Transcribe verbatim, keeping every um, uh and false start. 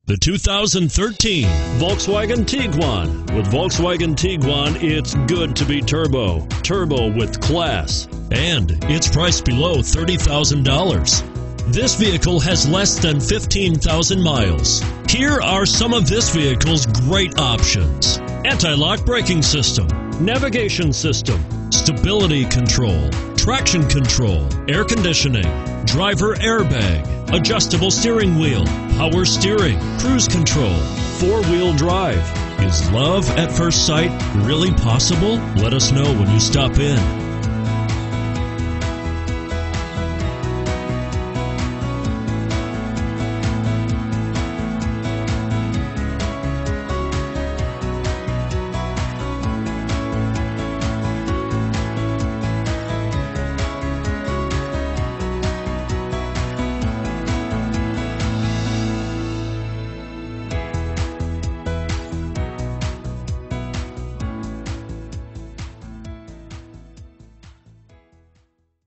The two thousand thirteen Volkswagen Tiguan. With Volkswagen Tiguan, it's good to be turbo. Turbo with class. And it's priced below thirty thousand dollars. This vehicle has less than fifteen thousand miles. Here are some of this vehicle's great options: anti-lock braking system, navigation system, stability control, traction control, air conditioning, driver airbag, adjustable steering wheel, power steering, cruise control, four-wheel drive. Is love at first sight really possible? Let us know when you stop in.